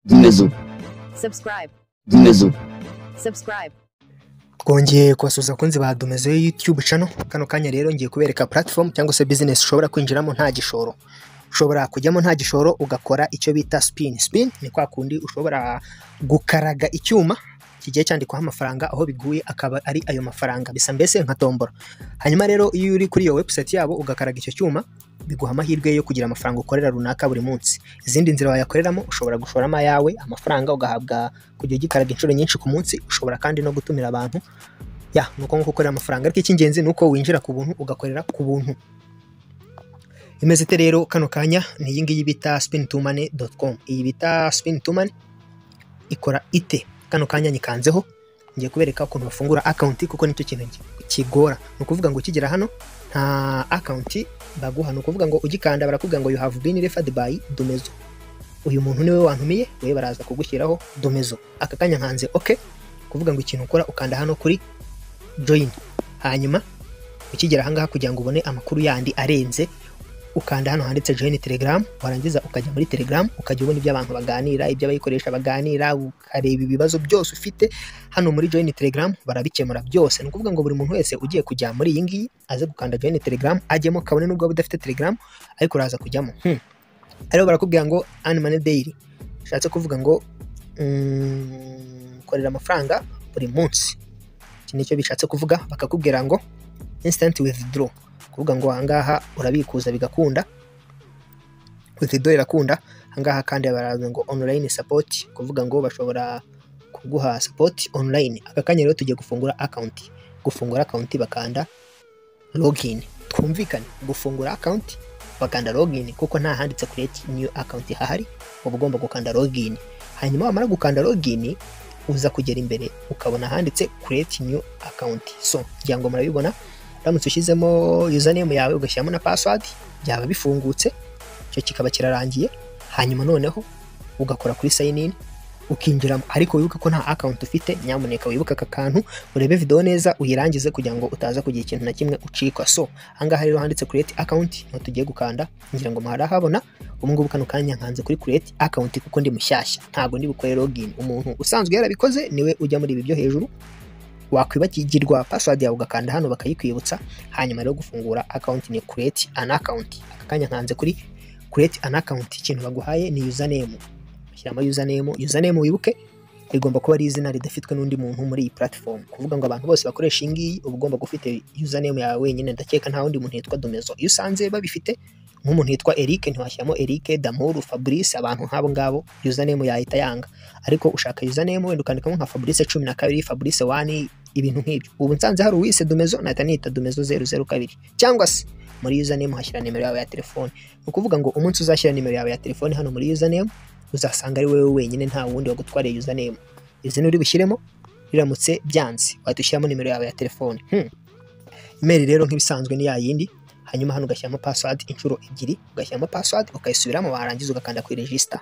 Dumezo. Subscribe. Dumezo. Subscribe. Twongeye kubasuza kunzi ba Dumezo YouTube channel. Kano kanya rero ngiye kubereka platform cyangwa se business ushobora kwinjiramo nta gishoro. Ushobora kujyamo nta gishoro ugakora icyo bita spin. Spin ni kwa kundi ushobora gukaraga icyuma kigiye cyandikwaho amafaranga aho biguye akaba ari ayo mafaranga bisa mbese nka tombora. Hanyuma rero iyo uri kuri iyo website yabo ugakaraga icyo cyuma biguha amahirwe yo kugira amafaranga ukorera runaka buri munsi. Izindi nzira wayakoreramo ushobora gushoramo yawe amafaranga ugahabwa kujya gikaraga inshuro nyinshi ku munsi. Ushobora kandi no gutumira abantu nuko gukorera amafaranga, ariko icy'ingenzi nuko winjira ku buntu ugakorera ku buntu. Imeze ite rero kano kanya ni iyi ngiyi bita spin2money.com. Iyi bita spin2money ikora ite? Kano kanya nyikanzeho ngiye kubereka ukuntu bafungura account kuko nicyo kintu kigora. No kuvuga ngo ukigera hano nta account baguha, no kuvuga ngo ugikanda barakubwira ngo you have been referred by Dumezo. Uyu muntu niwe wantumiye, we baraza kugushyiraho Dumezo. Aka kanya nkanze okay, kuvuga ngo ikintu ukora ukanda hano kuri join. Hanyuma ukigera ahangaha kugira ngo ubone amakuru yandi arenze ukanda hano handitse join Telegram, warangiza ukajya muri Telegram ukajya ubona ibyo abantu baganira, ibyo abayikoresha baganira, ukareba ibibazo byose ufite hano muri join Telegram barabikemura byose. No kuvuga ngo buri muntu wese ugiye kujya muri iyi ngiyi aze gukanda join Telegram ajyemo, kabone nubwo udafite Telegram ariko uraza kujyamo. Ariho barakubwira ngo earn money daily, shatse kuvuga ngo korera amafaranga buri munsi. Iki nicyo bishatse kuvuga. Bakakubwira ngo instant withdraw, kuvuga ngo ahangaha urabikuza bigakunda, withdraw irakunda. Ahangaha kandi baravuga ngo online support, kuvuga ngo bashobora kuguha support online. Aka kanya rero tugiye gufungura account. Gufungura account bakanda login. Twumvikane, gufungura account bakanda login kuko nta handitse create new account hahari, uba ugomba gukanda login. Hanyuma wamara gukanda login uza kugera imbere ukabona handitse create new account. So ngira ngo murabibona, uramutse ushyizemo username yawe ugashyiramo na password byaba bifungutse, cyo kikaba kirarangiye. Hanyuma noneho ugakora kuri sign in ukinjiramo, ariko wibuka ko nta account ufite. Nyamuneka wibuka aka kantu, urebe video neza uyirangize kugira ngo utaza kugira ikintu na kimwe ucikwa. So ahangaha rero handitse create account, no tugiye gukanda. Ngira ngo murahabona ubungubu kano kanya nkanze kuri create account kuko ndi mushyashya, ntago ndi bukore login. Umuntu usanzwe yarabikoze niwe ujya muri ibi byo hejuru, wakwibagirwa password yawe ugakanda hano bakayikwibutsa. Hanyuma rero gufungura account ni create an account. Aka kanya nkanze kuri create an account. Ikintu baguhaye ni username, shyiramo username wibuke igomba kuba ari izina ridafitwe n'undi muntu muri iyi platform. Kuvuga ngo abantu bose bakoresha ingiyi uba ugomba gufite username yawe wenyine. Ndakeka nta wundi muntu yitwa Dumezo. Iyo usanze babifite nk'umuntu yitwa Eric ntiwashyiramo Eric, Damour, Fabrice, abantu nk'abo ngabo username yahita yanga. Ariko ushaka username wenda ukandikamo nka Fabrice 12, Fabrice 1, ibintu nk'ibyo. Ubu nsanze hari uwise Dumezo nahita nita Dumezo 002, cyangwa se muri username hashyira nimero yawe ya telefone. Ukuvuga ngo umunsi uzashyira nimero yawe ya telefone hano muri username uzasanga ari wewe wenyine, nta wundi wagutwariye username. Izina uri bishyiremo, riramutse byanze wahita ushyiramo nimero yawe ya telefone. Email rero nk'ibisanzwe ni ya yindi. Hanyuma hano ugashyiramo password inshuro 2, ugashyiramo password ukayisubiramo, warangiza ugakanda kuri register.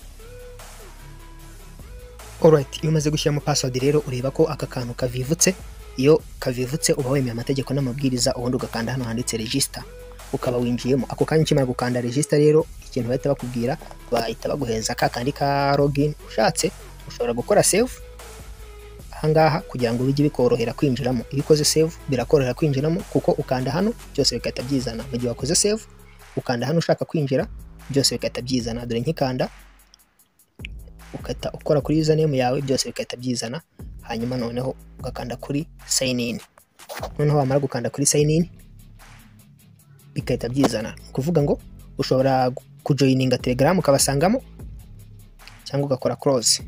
Alright, iyo umaze gushyiramo password rero ureba ko aka kantu kavivutse. Iyo kavivutse uba wemeye amategeko n'amabwiriza, ubundi ugakanda hano handitse register ukaba winjiyemo. Ako kanya ukimara gukanda register rero ikintu bahita bakubwira, bahita baguheza ka kandi ka login. Ushatse ushobora gukora save ahangaha kugira ngo bijye bikorohera kwinjiramo. Iyo ukoze save birakorohera kwinjiramo kuko ukanda hano byose bikahita byizana. Mu gihe wakoze save ukanda hano ushaka kwinjira byose bikahita byizana. Dore nkikanda ukahita ukora kuri username yawe byose bikahita byizana. Hanyuma noneho ugakanda kuri sign in. Noneho wamara gukanda kuri sign in bikahita byizana. Kuvuga ngo ushobora kujoininga Telegram ukabasangamo cyangwa ugakora close.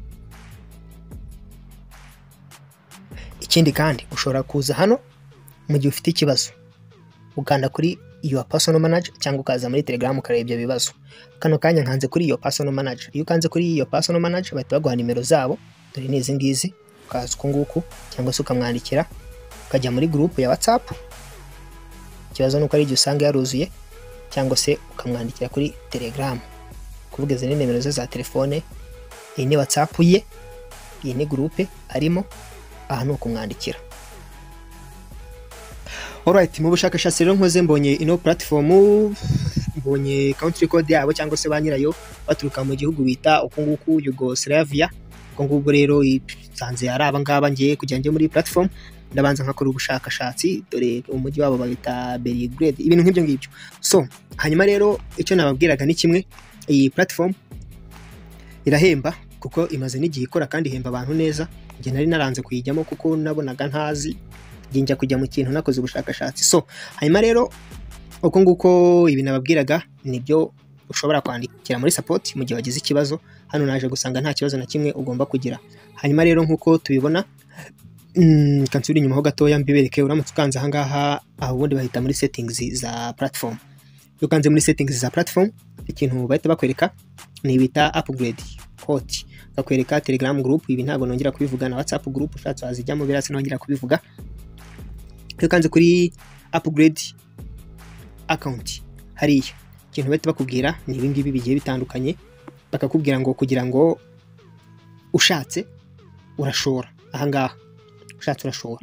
Ikindi kandi ushobora kuza hano mu gihe ufite ikibazo ukanda kuri your personal manager cyangwa ukaza muri Telegram ukareba ibyo bibazo. Kano kanya nkanze kuri your personal manager. Iyo ukanze kuri your personal manager bahita baguha nimero zabo, dore ni izi ngizi. Ukaza uko nguku cyangwa se ukamwandikira ukajya muri group ya WhatsApp. Ikibazo nuko ari igihe usanga yaruzuye, cyangwa se ukamwandikira kuri Telegram. Kuvuga izi ni nimero ze za telefone, iyi ni WhatsApp ye, iyi ni group arimo, aha ni ukumwandikira. Alright, mu bushakashatsi rero nkoze mbonye ino platform mbonye country code yabo cyangwa se ba nyirayo baturuka mu gihugu bita uko nguku Yugoslavia. Uko ngubwo rero sanze ari aba ngaba ngiye kujya njye muri platform, ndabanza nkakora ubushakashatsi, dore umujyi wabo babita Belgrade, ibintu nk'ibyo ngibyo. So hanyuma rero icyo nababwiraga ni kimwe, iyi platform irahemba kuko imaze n'igihe ikora kandi ihemba abantu neza. Njye nari naranze kuyijyamo kuko nabonaga ntazi, njya kujya mu kintu nakoze ubushakashatsi. So hanyuma rero uko nguko ibi nababwiraga nibyo ushobora kwandikira muri support mu gihe wagize ikibazo. Hano naje gusanga nta kibazo na kimwe ugomba kugira. Hanyuma rero nkuko tubibona, kansubira inyuma ho gatoya mbibereke. Uramutse ukanze ahangaha, aho ubundi bahita muri settings za platform. Iyo ukanze muri settings za platform, ikintu bahita bakwereka ni bita upgrade hot, bakwereka Telegram group. Ibi ntabwo nongera kubivuga, na WhatsApp group ushatse wazijyamo, birasa nongera kubivuga. Iyo ukanze kuri upgrade account, hariya ikintu bahita bakubwira ni ibi ngibi bigiye bitandukanye. Bakakubwira ngo kugira ngo ushatse urashora ahangaha, ushatse urashora.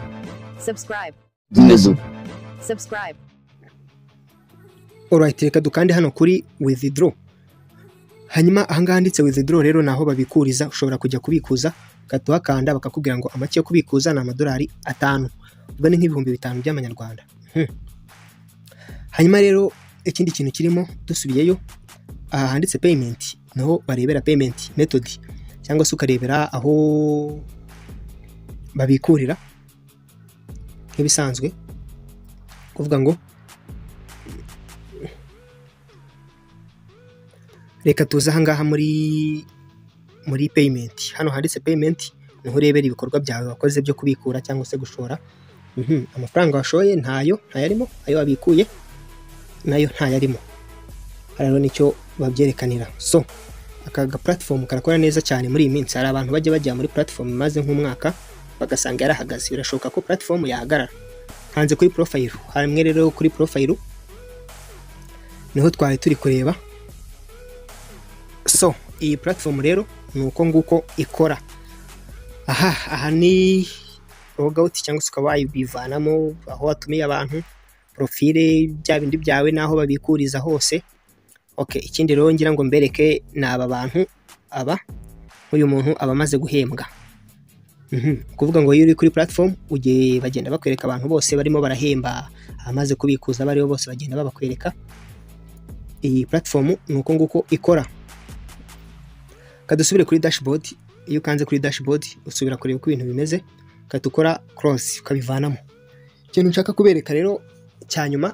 Subscribe. Alright, reka dukande hano kuri withdraw. Hanyuma ahangaha handitse withdraw rero naho babikuriza. Ushobora kujya kubikuza ukatuhakanda, bakakubwira ngo amake yo kubikuza ni $5, ubwo ni nk'ibihumbi 5 by'amanyarwanda. Hanyuma rero ikindi kintu kirimo, dusubiyeyo aha handitse payment, naho barebera payment method, cyangwa se ukarebera aho babikurira nk'ibisanzwe. Kuvuga ngo reka tuza ahangaha muri payment. Hano handitse payment, niho urebera ibikorwa byawe wakoze byo kubikura cyangwa se gushora. Amafaranga washoye ntayarimo, ayo wabikuye nayo ntayarimo. Rero nicyo babyerekanira. So aka platform karakora neza cyane muri iyi minsi. Hari abantu bajya muri platform maze nk'umwaka bagasanga yarahagaze. Birashoboka ko platform yahagarara. Hanze kuri profile, hamwe rero kuri profile niho twari turi kureba. So iyi platform rero nuko nguko ikora. Aha ni logout cyangwa se ukaba wayibivanamo aho watumiye abantu, profile bya bindi byawe naho babikuriza hose. Okay, ikindi rero ngira ngo mbereke n'aba bantu uyu muntu aba amaze guhembwa. Kuvuga ngo iyo uri kuri platform uje bagenda bakwereka abantu bose barimo barahemba, amaze kubikuza bariho bose bagenda babakwereka. Iyi platform nuko nguko ikora. Kadusubire kuri dashboard. Iyo ukanze kuri dashboard usubira kureba uko ibintu bimeze, katukora cross ukabivanamo. Ikintu nshaka kubereka rero cyanyuma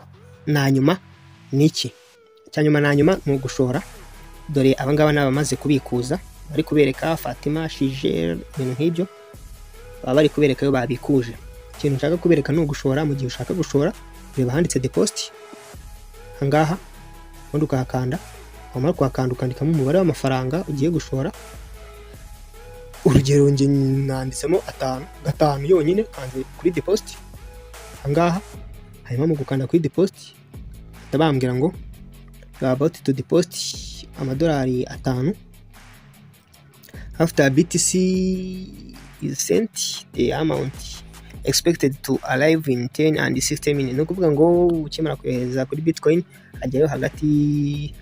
ni iki? Cyanyuma ni ugushora. Dore abangaba n'abamaze kubikuza, bari kubereka Fatima, Shigel, ibintu nk'ibyo baba bari kubereka yo babikuje. Ikintu nshaka kubereka ni ugushora. Mu gihe ushaka gushora, reba handitse deposit hangaha, ubundi ukahakanda. Wamara kuhakanda ukandikamo umubare w'amafaranga ugiye gushora. Urugero nge nanditsemo 5 yonyine, kanze kuri deposit hangaha. Hanyuma mu gukanda kuri deposit tabambwira ngo you are about to deposit $5. After BTC is sent, the amount expected to arrive in 10 and 60 minutes. No kuvuga ngo ukimara kohereza kuri Bitcoin ajyayo hagati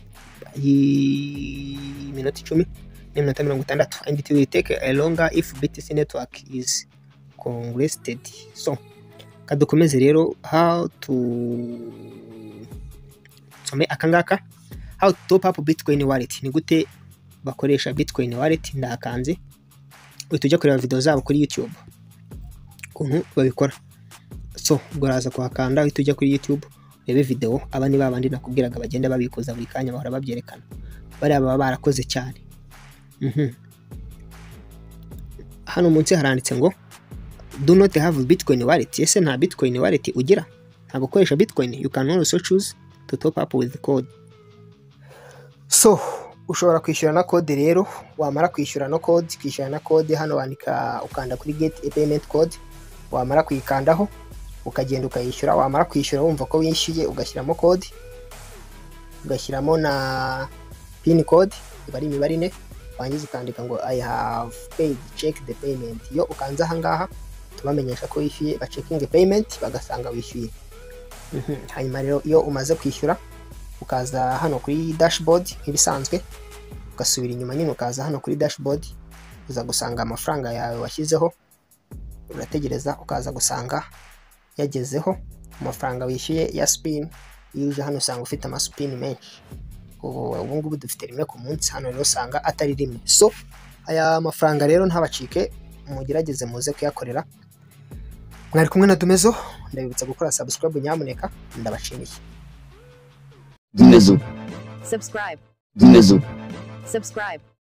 y'iminota 10 n'iminota 60, and it will take a longer if BTC network is congested. So kadukomeze rero how to akangaka, how to top up Bitcoin wallet. Ni gute bakoresha Bitcoin wallet. Ndakanze tujya kureba video zabo kuri YouTube ukuntu babikora. So goraza kuhakanda tujya kuri YouTube rebe video. Aba ni babandi nakubwiraga bagenda babikuza buri kanya bahora babyerekana. Bari aba barakoze cyane. Hano munsi haranditse ngo do not have Bitcoin wallet. Ese nta Bitcoin wallet ugira? Ntabwo ukoresha Bitcoin? You can also choose to top up with the code. So ushobora kwishyura na code rero. Wamara kwishyura no code, kwishyura na code hano wandika, ukanda kuri get a payment code. Wamara kuyikandaho ukagenda ukayishyura. Wamara kwishyura wumva ko wishyuye, ugashyiramo code, ugashyiramo na pin code, bari imibare 4. Wangiza ukandika ngo I have paid, check the payment. Yo ukanza ahangaha tubamenyesha ko wishyuye, ba checking the payment bagasanga wishyuye. hanyuma rero iyo umaze kwishyura ukaza hano kuri dashboard nk'ibisanzwe, ugasubira inyuma nyine ukaza hano kuri dashboard, uza gusanga amafaranga yawe washyizeho, urategereza ukaza gusanga yagezeho amafaranga wishyuye ya spin. Iyo uje hano usanga ufite amaspin menshi, ubu ngubu dufite rimwe ku munsi, hano rero usanga atari rimwe. So aya mafaranga rero ntabacike, mugerageze muze kuyakorera. Mwari kumwe na Dumezo, ndabibutsa gukora subscribe nyamuneka, ndabashimiye. Subscribe.